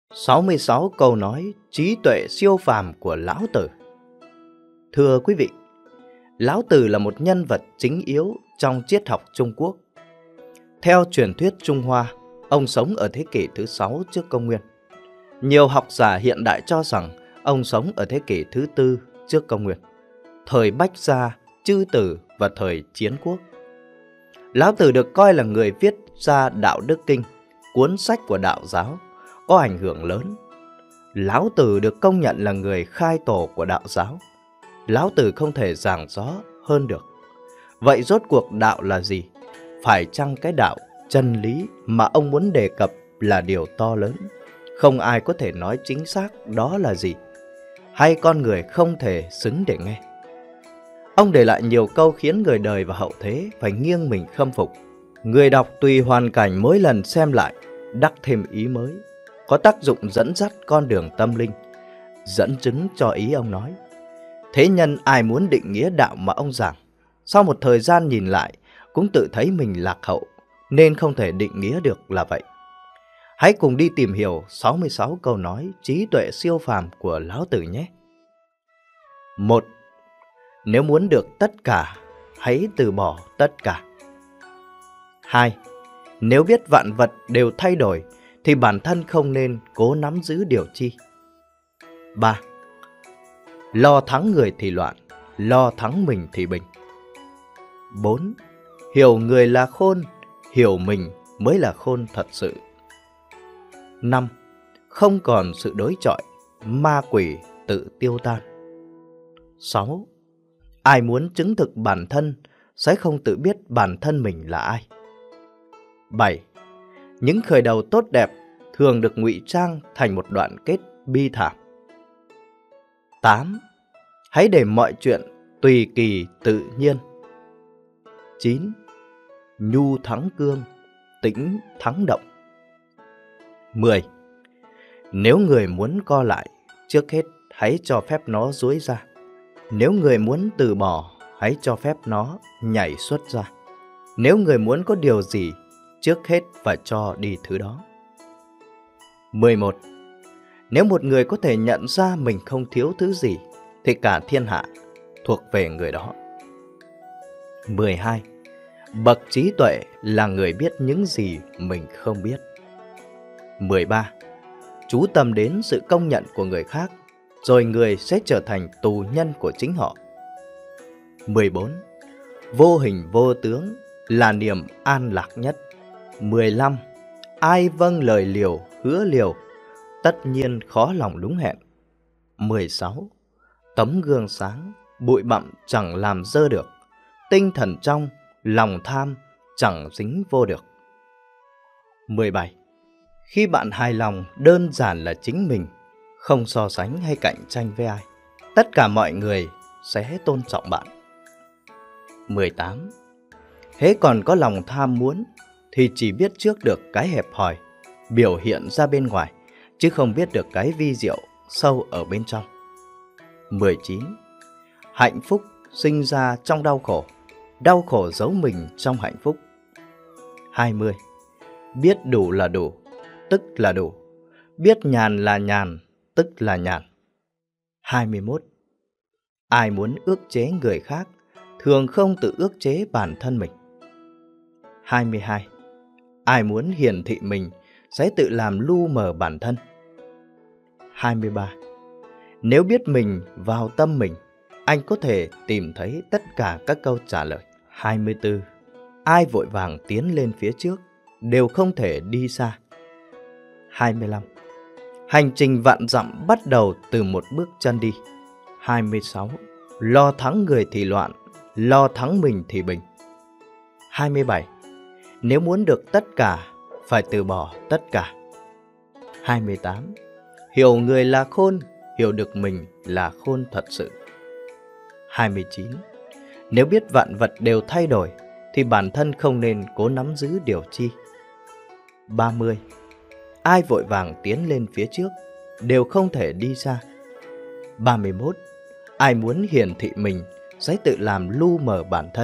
66 câu nói trí tuệ siêu phàm của Lão Tử. Thưa quý vị, Lão Tử là một nhân vật chính yếu trong triết học Trung Quốc. Theo truyền thuyết Trung Hoa, ông sống ở thế kỷ thứ 6 trước công nguyên. Nhiều học giả hiện đại cho rằng ông sống ở thế kỷ thứ 4 trước công nguyên, thời Bách Gia, Chư Tử và thời Chiến Quốc. Lão Tử được coi là người viết ra Đạo Đức Kinh, cuốn sách của đạo giáo có ảnh hưởng lớn. Lão Tử được công nhận là người khai tổ của đạo giáo. Lão Tử không thể giảng rõ hơn được. Vậy rốt cuộc đạo là gì? Phải chăng cái đạo, chân lý mà ông muốn đề cập là điều to lớn, không ai có thể nói chính xác đó là gì, hay con người không thể xứng để nghe? Ông để lại nhiều câu khiến người đời và hậu thế phải nghiêng mình khâm phục. Người đọc tùy hoàn cảnh mỗi lần xem lại đắc thêm ý mới, có tác dụng dẫn dắt con đường tâm linh, dẫn chứng cho ý ông nói. Thế nhân ai muốn định nghĩa đạo mà ông giảng, sau một thời gian nhìn lại cũng tự thấy mình lạc hậu, nên không thể định nghĩa được là vậy. Hãy cùng đi tìm hiểu 66 câu nói trí tuệ siêu phàm của Lão Tử nhé. 1. Nếu muốn được tất cả, hãy từ bỏ tất cả. 2. Nếu biết vạn vật đều thay đổi, thì bản thân không nên cố nắm giữ điều chi. 3. Lo thắng người thì loạn, lo thắng mình thì bình. 4. Hiểu người là khôn, hiểu mình mới là khôn thật sự. 5. Không còn sự đối chọi, ma quỷ tự tiêu tan. 6. Ai muốn chứng thực bản thân sẽ không tự biết bản thân mình là ai. 7. Những khởi đầu tốt đẹp thường được ngụy trang thành một đoạn kết bi thảm. 8. Hãy để mọi chuyện tùy kỳ tự nhiên. 9. Nhu thắng cương, tĩnh thắng động. 10. Nếu người muốn co lại, trước hết hãy cho phép nó duỗi ra. Nếu người muốn từ bỏ, hãy cho phép nó nhảy xuất ra. Nếu người muốn có điều gì, trước hết phải cho đi thứ đó. 11. Nếu một người có thể nhận ra mình không thiếu thứ gì, thì cả thiên hạ thuộc về người đó. 12. Bậc trí tuệ là người biết những gì mình không biết. 13. Chú tâm đến sự công nhận của người khác, rồi người sẽ trở thành tù nhân của chính họ. 14. Vô hình vô tướng là niềm an lạc nhất. 15. Ai vâng lời liều, hứa liều, tất nhiên khó lòng đúng hẹn. 16. Tấm gương sáng, bụi bặm chẳng làm dơ được. Tinh thần trong, lòng tham chẳng dính vô được. 17. Khi bạn hài lòng đơn giản là chính mình, không so sánh hay cạnh tranh với ai, tất cả mọi người sẽ tôn trọng bạn. 18. Hễ còn có lòng tham muốn thì chỉ biết trước được cái hẹp hòi biểu hiện ra bên ngoài, chứ không biết được cái vi diệu sâu ở bên trong. 19. Hạnh phúc sinh ra trong đau khổ giấu mình trong hạnh phúc. 20. Biết đủ là đủ, tức là đủ. Biết nhàn là nhàn, tức là nhàn. 21. Ai muốn ước chế người khác, thường không tự ước chế bản thân mình. 22. Ai muốn hiển thị mình, sẽ tự làm lu mờ bản thân. 23. Nếu biết mình vào tâm mình, anh có thể tìm thấy tất cả các câu trả lời. 24. Ai vội vàng tiến lên phía trước, đều không thể đi xa. 25. Hành trình vạn dặm bắt đầu từ một bước chân đi. 26. Lo thắng người thì loạn, lo thắng mình thì bình. 27. Nếu muốn được tất cả, phải từ bỏ tất cả. 28. Hiểu người là khôn, hiểu được mình là khôn thật sự. 29. Nếu biết vạn vật đều thay đổi, thì bản thân không nên cố nắm giữ điều chi. 30. Ai vội vàng tiến lên phía trước, đều không thể đi xa. 31. Ai muốn hiển thị mình, sẽ tự làm lu mờ bản thân.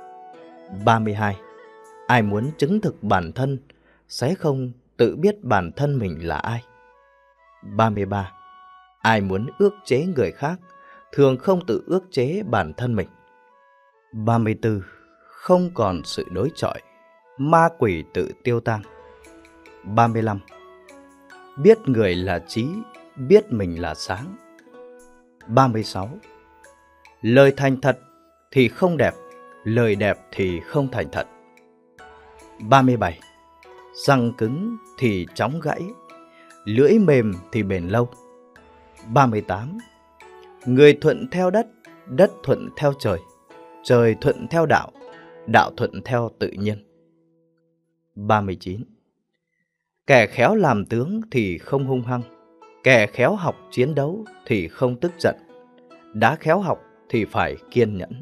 32. Ai muốn chứng thực bản thân, sẽ không tự biết bản thân mình là ai. 33. Ai muốn ước chế người khác, thường không tự ước chế bản thân mình. 34. Không còn sự đối chọi, ma quỷ tự tiêu tan. 35. Biết người là trí, biết mình là sáng. 36. Lời thành thật thì không đẹp, lời đẹp thì không thành thật. 37. Răng cứng thì chóng gãy, lưỡi mềm thì bền lâu. 38. Người thuận theo đất, đất thuận theo trời, trời thuận theo đạo, đạo thuận theo tự nhiên. 39. Kẻ khéo làm tướng thì không hung hăng, kẻ khéo học chiến đấu thì không tức giận, đã khéo học thì phải kiên nhẫn.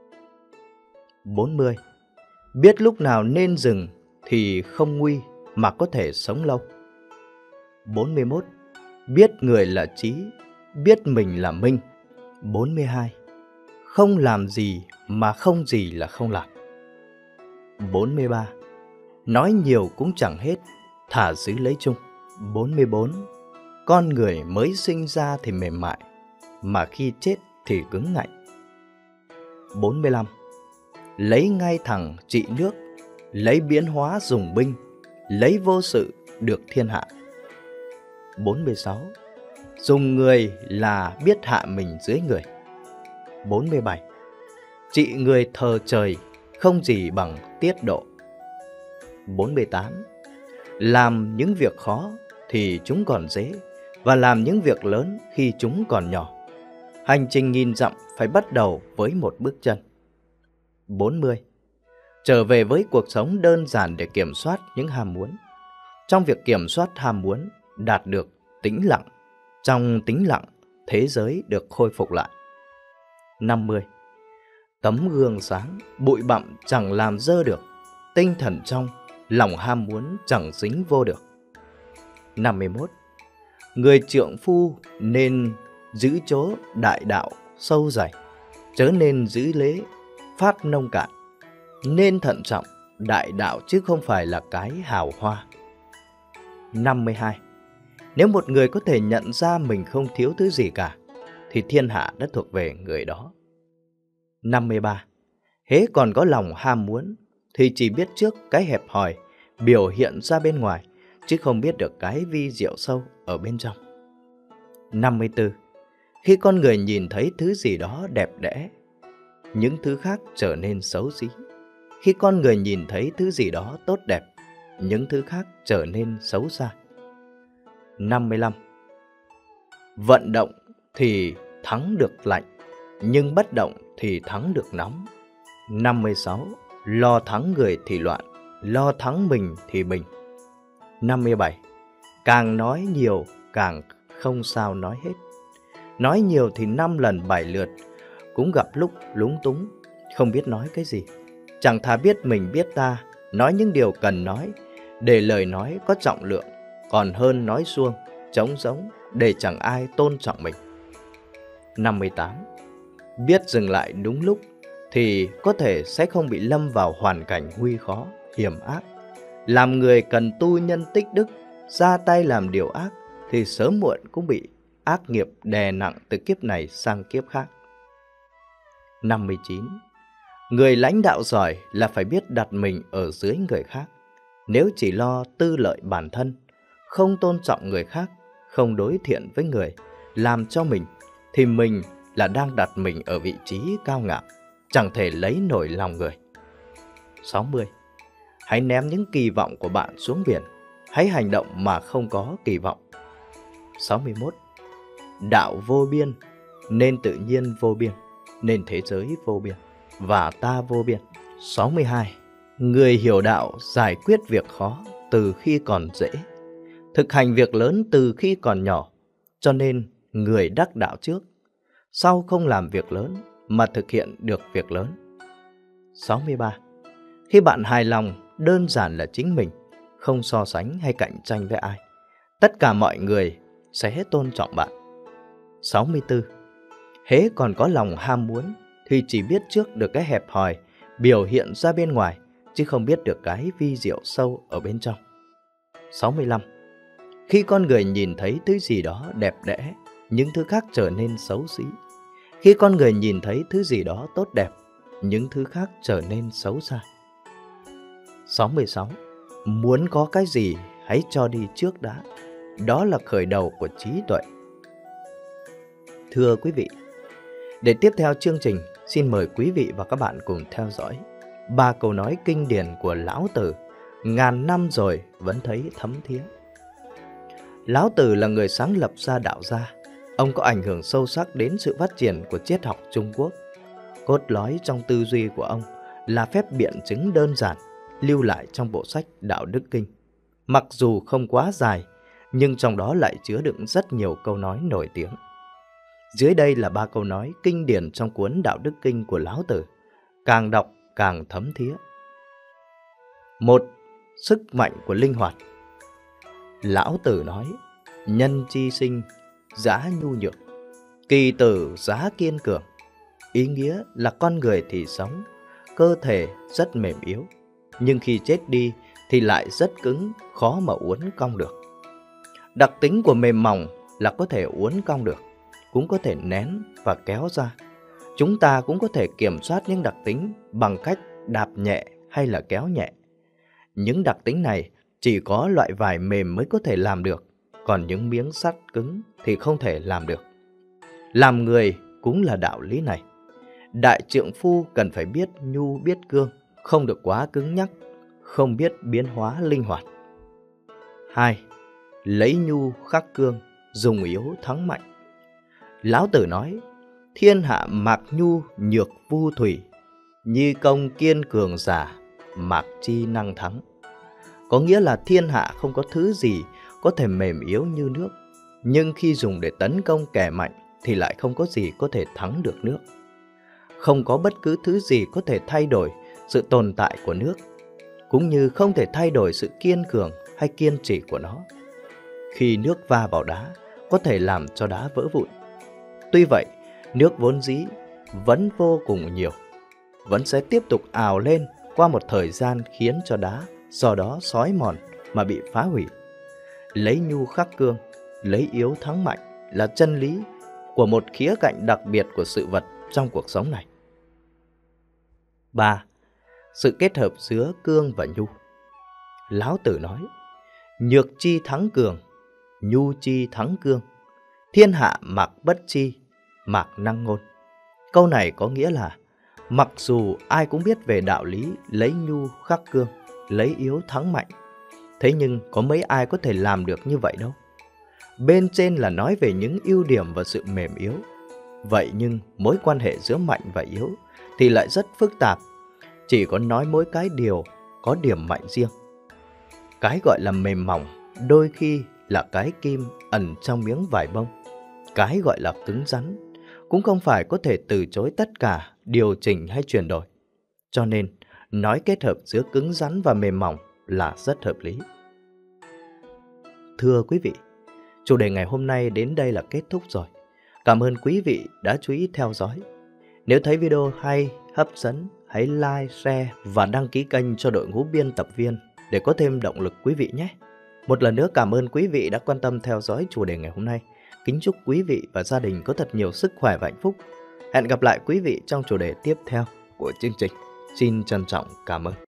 40. Biết lúc nào nên dừng thì không nguy mà có thể sống lâu. 41. Biết người là trí, biết mình là minh. 42. Không làm gì mà không gì là không làm. 43. Nói nhiều cũng chẳng hết, thà giữ lấy chung. 44. Con người mới sinh ra thì mềm mại, mà khi chết thì cứng ngạnh. 45. Lấy ngay thẳng trị nước, lấy biến hóa dùng binh, lấy vô sự được thiên hạ. 46. Dùng người là biết hạ mình dưới người. 47. Trị người thờ trời, không gì bằng tiết độ. 48. Làm những việc khó thì chúng còn dễ, và làm những việc lớn khi chúng còn nhỏ. Hành trình nghìn dặm phải bắt đầu với một bước chân. 40. Trở về với cuộc sống đơn giản để kiểm soát những ham muốn. Trong việc kiểm soát ham muốn, đạt được tĩnh lặng. Trong tĩnh lặng, thế giới được khôi phục lại. 50. Tấm gương sáng, bụi bặm chẳng làm dơ được. Tinh thần trong, lòng ham muốn chẳng dính vô được. 51. Người trượng phu nên giữ chỗ đại đạo sâu dày, chớ nên giữ lễ phát nông cạn. Nên thận trọng đại đạo chứ không phải là cái hào hoa. 52. Nếu một người có thể nhận ra mình không thiếu thứ gì cả, thì thiên hạ đã thuộc về người đó. 53. Hễ còn có lòng ham muốn, thì chỉ biết trước cái hẹp hòi biểu hiện ra bên ngoài, chứ không biết được cái vi diệu sâu ở bên trong. 54. Khi con người nhìn thấy thứ gì đó đẹp đẽ, những thứ khác trở nên xấu xí. Khi con người nhìn thấy thứ gì đó tốt đẹp, những thứ khác trở nên xấu xa. 55. Vận động thì thắng được lạnh, nhưng bất động thì thắng được nóng. 56. Lo thắng người thì loạn, lo thắng mình thì bình. 57. Càng nói nhiều càng không sao nói hết. Nói nhiều thì 5 lần 7 lượt cũng gặp lúc lúng túng, không biết nói cái gì. Chẳng thà biết mình biết ta, nói những điều cần nói, để lời nói có trọng lượng, còn hơn nói suông, trống rỗng, để chẳng ai tôn trọng mình. 58. Biết dừng lại đúng lúc thì có thể sẽ không bị lâm vào hoàn cảnh nguy khó, hiểm ác. Làm người cần tu nhân tích đức, ra tay làm điều ác thì sớm muộn cũng bị ác nghiệp đè nặng từ kiếp này sang kiếp khác. 59. Người lãnh đạo giỏi là phải biết đặt mình ở dưới người khác. Nếu chỉ lo tư lợi bản thân, không tôn trọng người khác, không đối thiện với người, làm cho mình, thì mình là đang đặt mình ở vị trí cao ngạo, chẳng thể lấy nổi lòng người. 60. Hãy ném những kỳ vọng của bạn xuống biển, hãy hành động mà không có kỳ vọng. 61. Đạo vô biên, nên tự nhiên vô biên, nên thế giới vô biên, và ta vô biên. 62. Người hiểu đạo giải quyết việc khó từ khi còn dễ, thực hành việc lớn từ khi còn nhỏ, cho nên người đắc đạo trước, sau không làm việc lớn mà thực hiện được việc lớn. 63. Khi bạn hài lòng, đơn giản là chính mình, không so sánh hay cạnh tranh với ai, tất cả mọi người sẽ tôn trọng bạn. 64. Hễ còn có lòng ham muốn thì chỉ biết trước được cái hẹp hòi biểu hiện ra bên ngoài, chứ không biết được cái vi diệu sâu ở bên trong. 65. Khi con người nhìn thấy thứ gì đó đẹp đẽ, những thứ khác trở nên xấu xí. Khi con người nhìn thấy thứ gì đó tốt đẹp, những thứ khác trở nên xấu xa. 66. Muốn có cái gì hãy cho đi trước đã. Đó là khởi đầu của trí tuệ. Thưa quý vị, để tiếp theo chương trình, xin mời quý vị và các bạn cùng theo dõi 3 câu nói kinh điển của Lão Tử, ngàn năm rồi vẫn thấy thấm thía. Lão Tử là người sáng lập ra đạo gia. Ông có ảnh hưởng sâu sắc đến sự phát triển của triết học Trung Quốc. Cốt lõi trong tư duy của ông là phép biện chứng đơn giản, lưu lại trong bộ sách Đạo Đức Kinh. Mặc dù không quá dài, nhưng trong đó lại chứa đựng rất nhiều câu nói nổi tiếng. Dưới đây là 3 câu nói kinh điển trong cuốn Đạo Đức Kinh của Lão Tử, càng đọc càng thấm thía. 1. Sức mạnh của linh hoạt. Lão Tử nói, nhân chi sinh, giá nhu nhược, kỳ tử giá kiên cường. Ý nghĩa là con người thì sống, cơ thể rất mềm yếu, nhưng khi chết đi thì lại rất cứng, khó mà uốn cong được. Đặc tính của mềm mỏng là có thể uốn cong được, cũng có thể nén và kéo ra. Chúng ta cũng có thể kiểm soát những đặc tính bằng cách đạp nhẹ hay là kéo nhẹ. Những đặc tính này chỉ có loại vải mềm mới có thể làm được, còn những miếng sắt cứng thì không thể làm được. Làm người cũng là đạo lý này. Đại trượng phu cần phải biết nhu biết cương, không được quá cứng nhắc, không biết biến hóa linh hoạt. 2. Lấy nhu khắc cương, dùng yếu thắng mạnh. Lão Tử nói, thiên hạ mạc nhu nhược vu thủy, nhi công kiên cường giả, mạc chi năng thắng. Có nghĩa là thiên hạ không có thứ gì có thể mềm yếu như nước, nhưng khi dùng để tấn công kẻ mạnh thì lại không có gì có thể thắng được nước. Không có bất cứ thứ gì có thể thay đổi sự tồn tại của nước, cũng như không thể thay đổi sự kiên cường hay kiên trì của nó. Khi nước va vào đá, có thể làm cho đá vỡ vụn. Tuy vậy, nước vốn dĩ vẫn vô cùng nhiều, vẫn sẽ tiếp tục ào lên qua một thời gian khiến cho đá do đó xói mòn mà bị phá hủy. Lấy nhu khắc cương, lấy yếu thắng mạnh là chân lý của một khía cạnh đặc biệt của sự vật trong cuộc sống này. 3. Sự kết hợp giữa cương và nhu. Lão Tử nói, nhược chi thắng cường, nhu chi thắng cương, thiên hạ mạc bất chi, mạc năng ngôn. Câu này có nghĩa là mặc dù ai cũng biết về đạo lý lấy nhu khắc cương, lấy yếu thắng mạnh, thế nhưng có mấy ai có thể làm được như vậy đâu. Bên trên là nói về những ưu điểm và sự mềm yếu. Vậy nhưng mối quan hệ giữa mạnh và yếu thì lại rất phức tạp. Chỉ có nói mỗi cái điều có điểm mạnh riêng. Cái gọi là mềm mỏng đôi khi là cái kim ẩn trong miếng vải bông. Cái gọi là cứng rắn cũng không phải có thể từ chối tất cả, điều chỉnh hay chuyển đổi. Cho nên nói kết hợp giữa cứng rắn và mềm mỏng là rất hợp lý. Thưa quý vị, chủ đề ngày hôm nay đến đây là kết thúc rồi. Cảm ơn quý vị đã chú ý theo dõi. Nếu thấy video hay, hấp dẫn, hãy like, share và đăng ký kênh cho đội ngũ biên tập viên để có thêm động lực quý vị nhé. Một lần nữa cảm ơn quý vị đã quan tâm theo dõi chủ đề ngày hôm nay. Kính chúc quý vị và gia đình có thật nhiều sức khỏe và hạnh phúc. Hẹn gặp lại quý vị trong chủ đề tiếp theo của chương trình. Xin trân trọng cảm ơn.